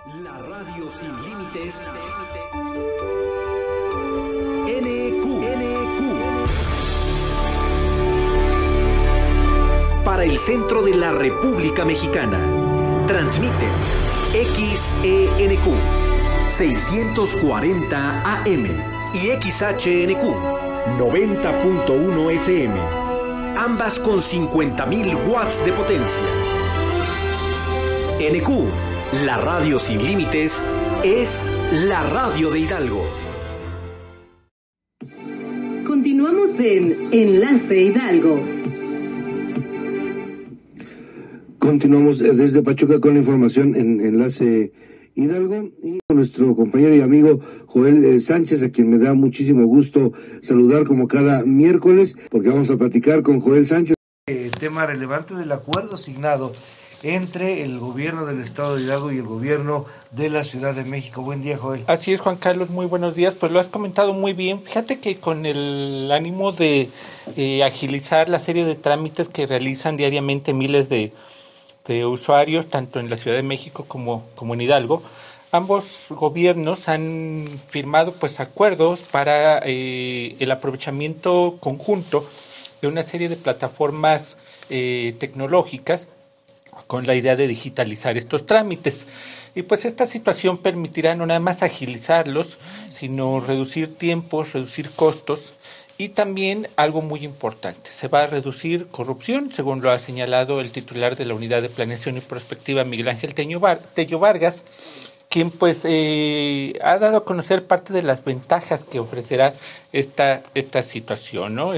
La radio sin límites. NQ. Para el centro de la República Mexicana. Transmiten XENQ 640 AM y XHNQ 90.1 FM. Ambas con 50.000 watts de potencia. NQ, la radio sin límites, es la radio de Hidalgo. Continuamos en Enlace Hidalgo. Continuamos desde Pachuca con la información en Enlace Hidalgo y con nuestro compañero y amigo Joel Sánchez, a quien me da muchísimo gusto saludar como cada miércoles, porque vamos a platicar con Joel Sánchez. Tema relevante del acuerdo asignado entre el gobierno del estado de Hidalgo y el gobierno de la Ciudad de México. Buen día, Joel. Así es, Juan Carlos, muy buenos días. Pues lo has comentado muy bien. Fíjate que con el ánimo de agilizar la serie de trámites que realizan diariamente miles de usuarios, tanto en la Ciudad de México como en Hidalgo, ambos gobiernos han firmado pues acuerdos para el aprovechamiento conjunto de una serie de plataformas tecnológicas con la idea de digitalizar estos trámites. Y pues esta situación permitirá no nada más agilizarlos, sino reducir tiempos, reducir costos y también algo muy importante, se va a reducir corrupción, según lo ha señalado el titular de la Unidad de Planeación y Prospectiva, Miguel Ángel Tello Vargas, quien pues ha dado a conocer parte de las ventajas que ofrecerá esta situación, ¿no?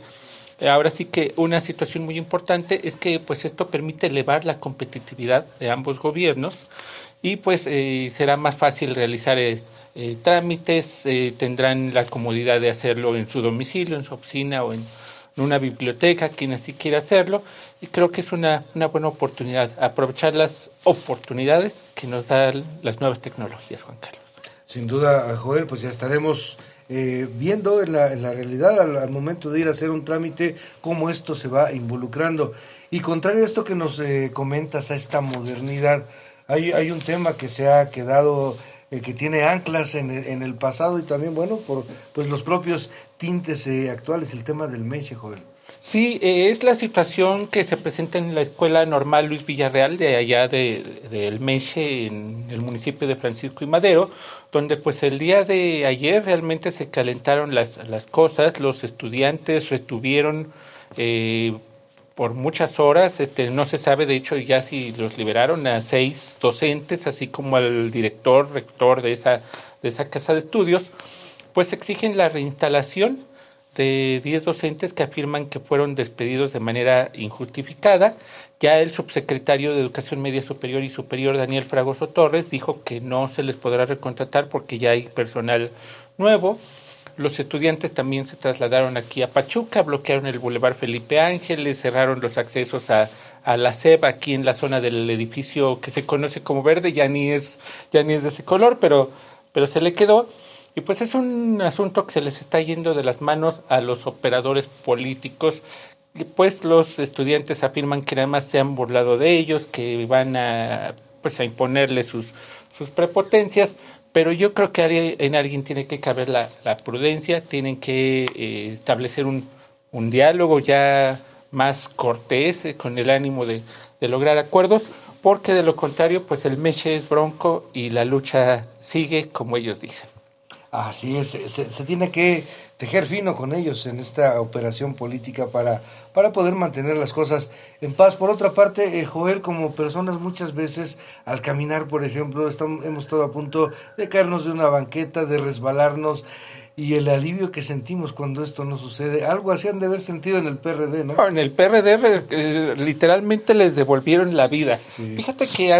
Ahora sí que una situación muy importante es que pues esto permite elevar la competitividad de ambos gobiernos y pues será más fácil realizar trámites, tendrán la comodidad de hacerlo en su domicilio, en su oficina o en una biblioteca, quien así quiera hacerlo, y creo que es una buena oportunidad, aprovechar las oportunidades que nos dan las nuevas tecnologías, Juan Carlos. Sin duda, Joel, pues ya estaremos viendo en la realidad al momento de ir a hacer un trámite cómo esto se va involucrando. Y contrario a esto que nos comentas, a esta modernidad, hay un tema que se ha quedado, que tiene anclas en el pasado y también, bueno, por pues los propios tintes actuales, el tema del MESHE, Joel. Sí, es la situación que se presenta en la Escuela Normal Luis Villarreal, de allá del MESHE, en el municipio de Francisco y Madero, donde pues el día de ayer realmente se calentaron las cosas, los estudiantes retuvieron por muchas horas, no se sabe de hecho ya si los liberaron a 6 docentes, así como al director, rector de esa casa de estudios, pues exigen la reinstalación de 10 docentes que afirman que fueron despedidos de manera injustificada. Ya el subsecretario de Educación Media Superior y Superior, Daniel Fragoso Torres, dijo que no se les podrá recontratar porque ya hay personal nuevo. Los estudiantes también se trasladaron aquí a Pachuca, bloquearon el Boulevard Felipe Ángeles, cerraron los accesos a la SEP aquí en la zona del edificio que se conoce como verde, ya ni es de ese color, pero se le quedó. Y pues es un asunto que se les está yendo de las manos a los operadores políticos, y pues los estudiantes afirman que nada más se han burlado de ellos, que van a imponerles sus prepotencias, pero yo creo que en alguien tiene que caber la prudencia, tienen que establecer un diálogo ya más cortés, con el ánimo de lograr acuerdos, porque de lo contrario pues el MESHE es bronco y la lucha sigue como ellos dicen. Así es, se tiene que tejer fino con ellos en esta operación política para poder mantener las cosas en paz. Por otra parte, Joel, como personas muchas veces al caminar, por ejemplo, hemos estado a punto de caernos de una banqueta, de resbalarnos, y el alivio que sentimos cuando esto no sucede, algo así han de haber sentido en el PRD, ¿no? En el PRD literalmente les devolvieron la vida. Sí. Fíjate que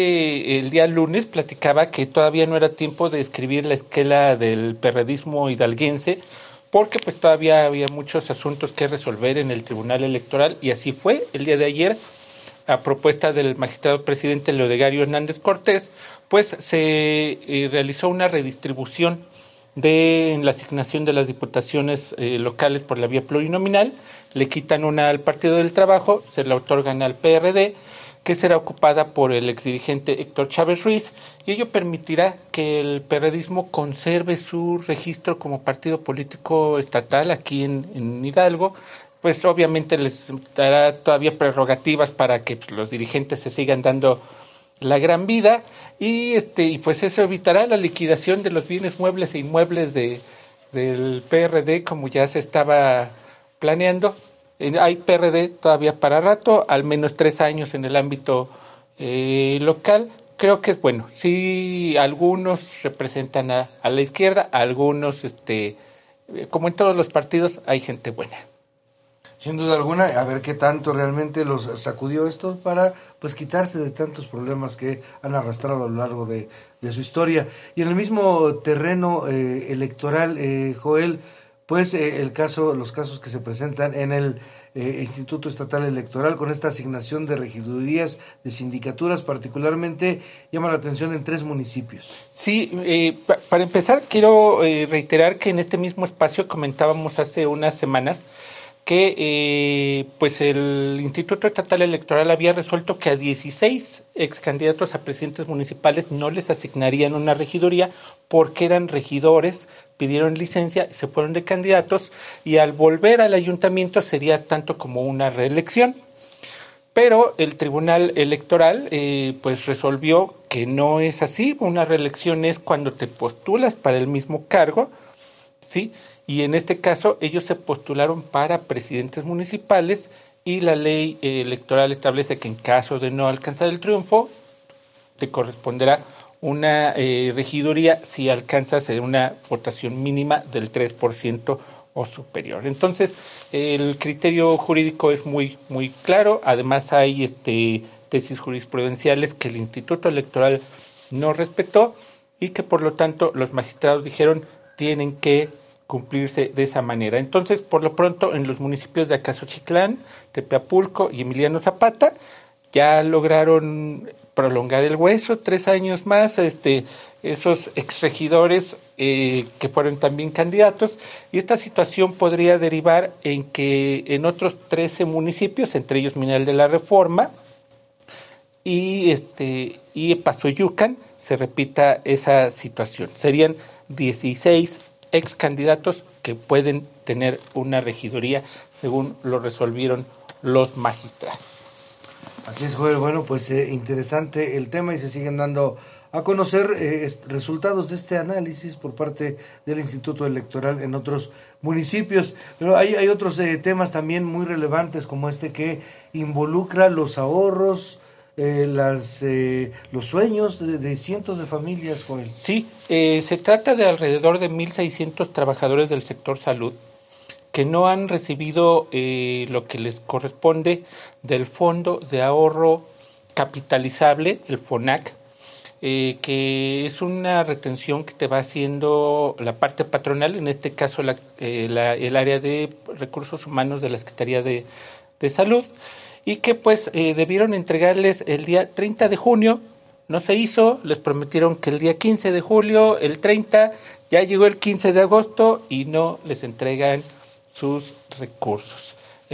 el día lunes platicaba que todavía no era tiempo de escribir la esquela del perredismo hidalguense, porque pues todavía había muchos asuntos que resolver en el Tribunal Electoral, y así fue el día de ayer. A propuesta del magistrado presidente Leodegario Hernández Cortés, pues se realizó una redistribución en la asignación de las diputaciones locales por la vía plurinominal, le quitan una al Partido del Trabajo, se la otorgan al PRD, que será ocupada por el exdirigente Héctor Chávez Ruiz, y ello permitirá que el perredismo conserve su registro como partido político estatal aquí en Hidalgo. Pues obviamente les dará todavía prerrogativas para que pues, los dirigentes se sigan dando la gran vida, y pues eso evitará la liquidación de los bienes muebles e inmuebles del PRD, como ya se estaba planeando. Hay PRD todavía para rato, al menos 3 años en el ámbito local. Creo que es bueno. Sí, algunos representan a la izquierda, algunos, como en todos los partidos, hay gente buena. Sin duda alguna, a ver qué tanto realmente los sacudió esto para pues quitarse de tantos problemas que han arrastrado a lo largo de su historia. Y en el mismo terreno electoral, Joel, pues los casos que se presentan en el Instituto Estatal Electoral con esta asignación de regidurías, de sindicaturas, particularmente llama la atención en 3 municipios. Sí, para empezar quiero reiterar que en este mismo espacio comentábamos hace unas semanas que pues el Instituto Estatal Electoral había resuelto que a 16 ex candidatos a presidentes municipales no les asignarían una regiduría porque eran regidores, pidieron licencia, se fueron de candidatos y al volver al ayuntamiento sería tanto como una reelección. Pero el Tribunal Electoral pues resolvió que no es así. Una reelección es cuando te postulas para el mismo cargo, ¿sí? Y en este caso ellos se postularon para presidentes municipales y la ley electoral establece que en caso de no alcanzar el triunfo te corresponderá una regiduría si alcanzas una votación mínima del 3% o superior. Entonces el criterio jurídico es muy muy claro. Además hay tesis jurisprudenciales que el Instituto Electoral no respetó y que por lo tanto los magistrados dijeron tienen que cumplirse de esa manera. Entonces, por lo pronto, en los municipios de Acaxochitlán, Tepeapulco y Emiliano Zapata, ya lograron prolongar el hueso 3 años más, esos exregidores que fueron también candidatos, y esta situación podría derivar en que en otros 13 municipios, entre ellos Mineral de la Reforma y Pasoyucan, se repita esa situación. Serían 16 ex candidatos que pueden tener una regiduría según lo resolvieron los magistrados. Así es, Joel. Bueno, pues interesante el tema y se siguen dando a conocer resultados de este análisis por parte del Instituto Electoral en otros municipios. Pero hay otros temas también muy relevantes como que involucra los ahorros, los sueños de cientos de familias, Joel. Sí, se trata de alrededor de 1,600 trabajadores del sector salud que no han recibido lo que les corresponde del Fondo de Ahorro Capitalizable, el FONAC, que es una retención que te va haciendo la parte patronal, en este caso el área de recursos humanos de la Secretaría de Salud, y que pues debieron entregarles el día 30 de junio, no se hizo, les prometieron que el día 15 de julio, el 30, ya llegó el 15 de agosto y no les entregan sus recursos.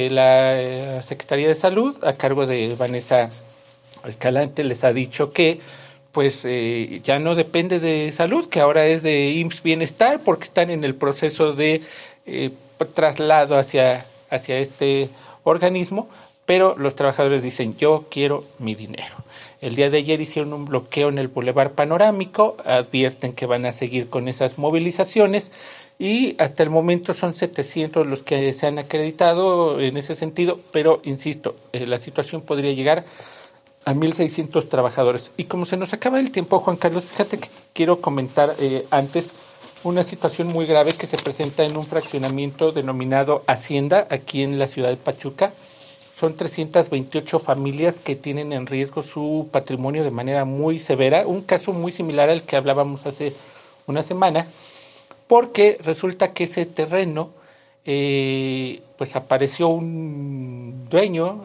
La Secretaría de Salud, a cargo de Vanessa Escalante, les ha dicho que pues ya no depende de salud, que ahora es de IMSS Bienestar, porque están en el proceso de traslado hacia este organismo, pero los trabajadores dicen, yo quiero mi dinero. El día de ayer hicieron un bloqueo en el Boulevard Panorámico, advierten que van a seguir con esas movilizaciones y hasta el momento son 700 los que se han acreditado en ese sentido, pero insisto, la situación podría llegar a 1,600 trabajadores. Y como se nos acaba el tiempo, Juan Carlos, fíjate que quiero comentar antes una situación muy grave que se presenta en un fraccionamiento denominado Hacienda, aquí en la ciudad de Pachuca. Son 328 familias que tienen en riesgo su patrimonio de manera muy severa, un caso muy similar al que hablábamos hace una semana, porque resulta que ese terreno, pues apareció un dueño,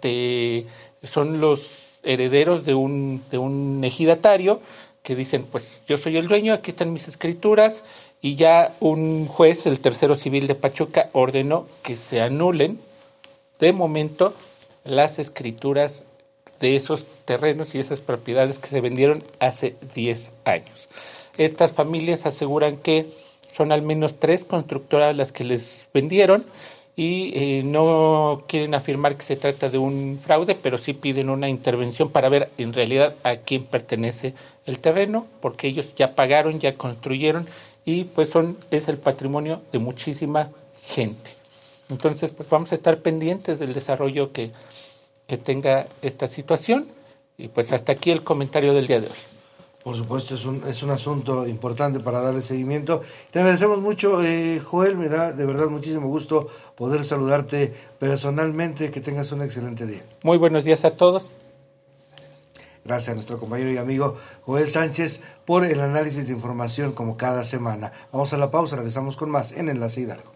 son los herederos de un ejidatario que dicen, pues yo soy el dueño, aquí están mis escrituras, y ya un juez, el tercero civil de Pachuca, ordenó que se anulen de momento las escrituras de esos terrenos y esas propiedades que se vendieron hace 10 años. Estas familias aseguran que son al menos 3 constructoras las que les vendieron y no quieren afirmar que se trata de un fraude, pero sí piden una intervención para ver en realidad a quién pertenece el terreno, porque ellos ya pagaron, ya construyeron y pues es el patrimonio de muchísima gente. Entonces, pues vamos a estar pendientes del desarrollo que tenga esta situación y pues hasta aquí el comentario del día de hoy. Por supuesto, es un asunto importante para darle seguimiento. Te agradecemos mucho, Joel, me da de verdad muchísimo gusto poder saludarte personalmente, que tengas un excelente día. Muy buenos días a todos. Gracias a nuestro compañero y amigo Joel Sánchez por el análisis de información como cada semana. Vamos a la pausa, regresamos con más en Enlace Hidalgo.